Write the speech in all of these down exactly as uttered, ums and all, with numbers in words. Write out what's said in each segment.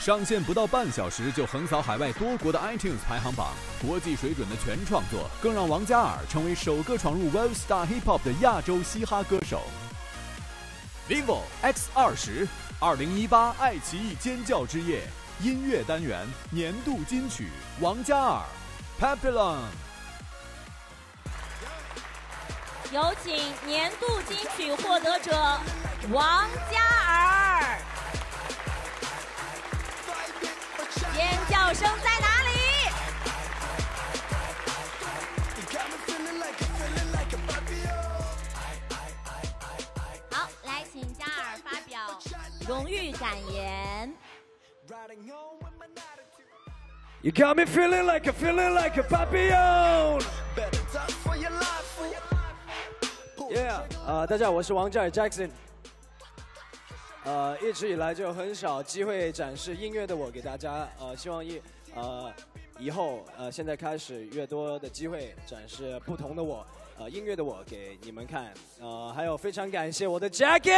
上线不到半小时就横扫海外多国的 iTunes 排行榜，国际水准的全创作更让王嘉尔成为首个闯入 World Star Hip Hop 的亚洲嘻哈歌手。vivo X 二十，二零一八爱奇艺尖叫之夜音乐单元年度金曲王嘉尔 Papillon。 有请年度金曲获得者王嘉尔。尖叫声在哪里？好，来，请嘉尔发表荣誉感言。 You got me feeling like a feeling like a papillon. Yeah， 呃，大家好，我是王嘉尔 Jackson。呃，一直以来就很少机会展示音乐的我给大家，呃，希望一呃以后呃现在开始越多的机会展示不同的我，呃音乐的我给你们看。呃，还有非常感谢我的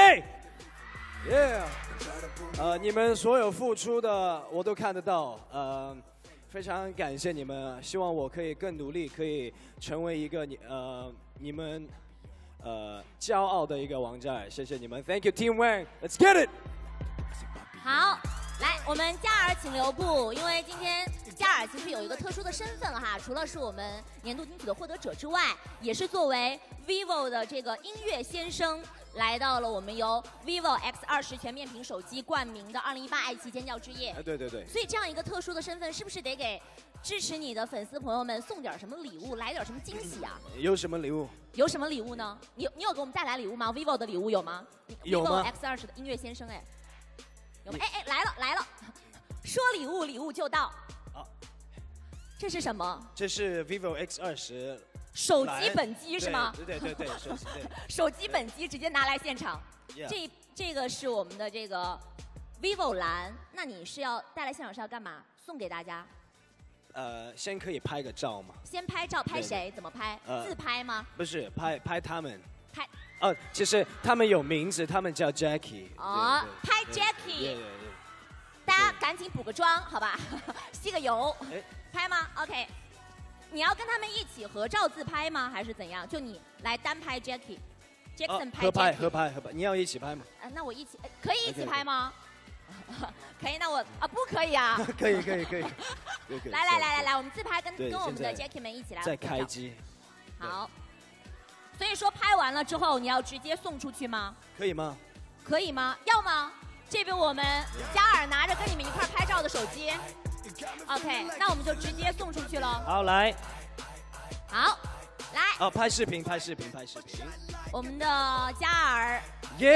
Jackie。Yeah， 呃，你们所有付出的我都看得到，呃。非常感谢你们，希望我可以更努力，可以成为一个你呃你们呃骄傲的一个王嘉尔。谢谢你们 ，Thank you Team Wang，Let's get it。 好，来，我们嘉尔请留步，因为今天嘉尔其实有一个特殊的身份哈，除了是我们年度金曲的获得者之外，也是作为 vivo 的这个音乐先生。来到了我们由 vivo X 二十全面屏手机冠名的二零一八爱奇艺尖叫之夜。 哎，对对对。 所以这样一个特殊的身份，是不是得给支持你的粉丝朋友们送点什么礼物，来点什么惊喜啊？ 有什么礼物？ 有什么礼物呢？你你有给我们带来礼物吗 ？vivo 的礼物有吗？ 有吗 ？vivo X 二十的音乐先生，哎，有吗？哎哎，来了来了，说礼物礼物就到。啊，这是什么？ 这是 vivo X 二十。 手机本机是吗？ 对对对对，手机对。 手机本机直接拿来现场。这这个是我们的这个 vivo 蓝，那你是要带来现场是要干嘛？送给大家？ 呃，先可以拍个照吗？ 先拍照，拍谁？怎么拍？自拍吗？ 不是，拍拍他们。 拍。 哦，其实他们有名字，他们叫 Jackie。 哦，拍 Jackie。大家赶紧补个妆，好吧？吸个油。拍吗 ？OK。你要跟他们一起合照自拍吗？还是怎样？就你来单拍 Jackie，Jackson 拍 Jackie。 合拍合拍合拍，你要一起拍吗？ 啊，那我一起，可以一起拍吗？可以，那我啊不可以啊。 可以可以可以。 来来来来来，我们自拍跟跟我们的 Jackie 们一起来。 再开机。 好。所以说拍完了之后，你要直接送出去吗？ 可以吗？ 可以吗？要吗？这边我们嘉尔拿着跟你们一块拍照的手机。OK， 那我们就直接送出去了。 好，来。 好，来。 哦，拍视频，拍视频，拍视频。 我们的嘉尔。 耶！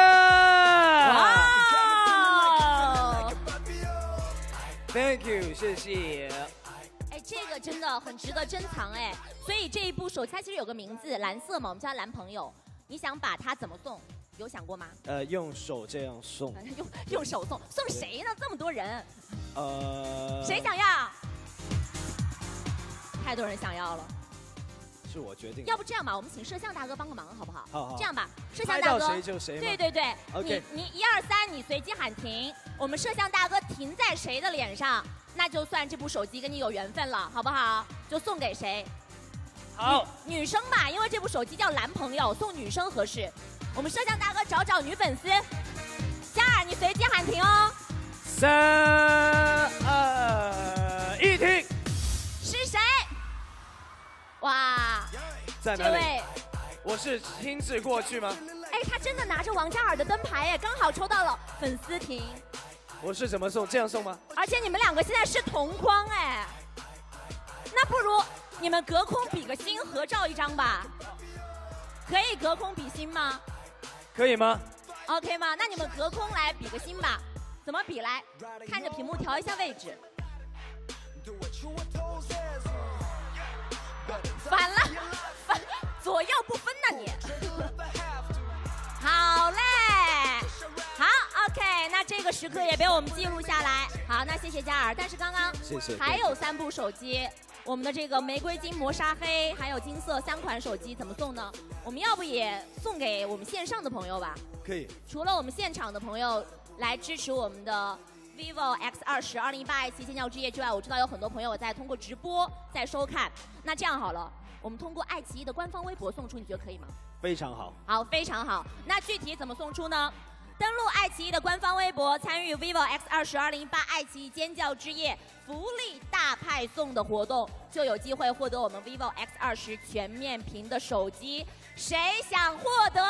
哇 ！Thank you， 谢谢。 哎，这个真的很值得珍藏哎。所以这一部手机它其实有个名字，蓝色嘛，我们叫蓝朋友。你想把它怎么送？有想过吗？ 呃，用手这样送。 用用手送，送谁呢？这么多人。 呃， 谁想要？太多人想要了， 是我决定。 要不这样吧，我们请摄像大哥帮个忙，好不好？ 好好。 这样吧，摄像大哥。 拍到谁就谁。 对对对。 OK。 你你一二三，你随机喊停，我们摄像大哥停在谁的脸上，那就算这部手机跟你有缘分了，好不好？就送给谁。 好。 女, 女生吧，因为这部手机叫蓝朋友，送女生合适。我们摄像大哥找找女粉丝。嘉尔，你随机喊停哦。 三二一，停！ 是谁？哇， 在哪里？这位，我是亲自过去吗？ 哎，他真的拿着王嘉尔的灯牌哎，刚好抽到了粉丝停。 我是怎么送？这样送吗？ 而且你们两个现在是同框哎，那不如你们隔空比个心，合照一张吧？可以隔空比心吗？ 可以吗 ？OK 吗？那你们隔空来比个心吧。怎么比来？看着屏幕调一下位置。反了，反左右不分呐你。好嘞，好 ，OK， 那这个时刻也被我们记录下来。好，那谢谢嘉尔。但是刚刚谢谢还有三部手机，我们的这个玫瑰金、磨砂黑还有金色三款手机怎么送呢？我们要不也送给我们线上的朋友吧？ 可以。 除了我们现场的朋友来支持我们的 vivo X 二十二零一八爱奇艺尖叫之夜之外，我知道有很多朋友在通过直播在收看。那这样好了，我们通过爱奇艺的官方微博送出，你觉得可以吗？ 非常好。 好，非常好。那具体怎么送出呢？登录爱奇艺的官方微博，参与 vivo X 二十二零一八爱奇艺尖叫之夜福利大派送的活动，就有机会获得我们 vivo X 二十全面屏的手机。谁想获得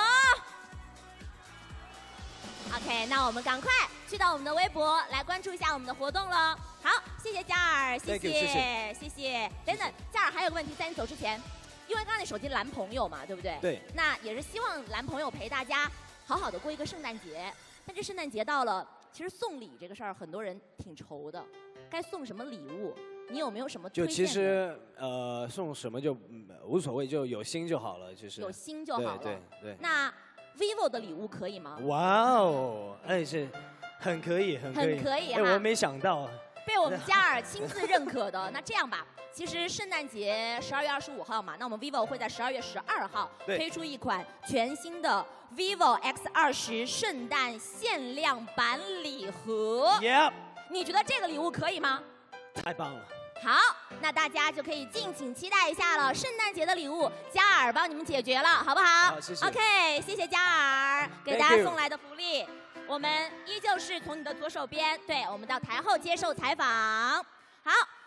？OK， 那我们赶快去到我们的微博来关注一下我们的活动了。好，谢谢嘉尔，谢谢，谢谢，谢谢。等等，嘉尔还有个问题，在你走之前，因为刚刚那手机蓝朋友嘛，对不对？ 对。 那也是希望蓝朋友陪大家好好的过一个圣诞节。但这圣诞节到了，其实送礼这个事儿，很多人挺愁的，该送什么礼物？你有没有什么推荐的？ 就其实呃，送什么就、嗯、无所谓，就有心就好了，其实。 有心就好了。 对对对。 那 vivo 的礼物可以吗？ 哇哦，哎是，很可以，很可以。 很可以哈。 哎，我没想到。 被我们嘉尔亲自认可的。那这样吧，其实圣诞节十二月二十五号嘛，那我们 vivo 会在十二月十二号推出一款全新的 vivo X 二十圣诞限量版礼盒。 Yep。 你觉得这个礼物可以吗？ 太棒了。 好，那大家就可以敬请期待一下了。圣诞节的礼物，嘉尔帮你们解决了，好不好？ 好，谢谢。 OK， 谢谢嘉尔给大家送来的福利。我们依旧是从你的左手边，对，我们到台后接受采访。好。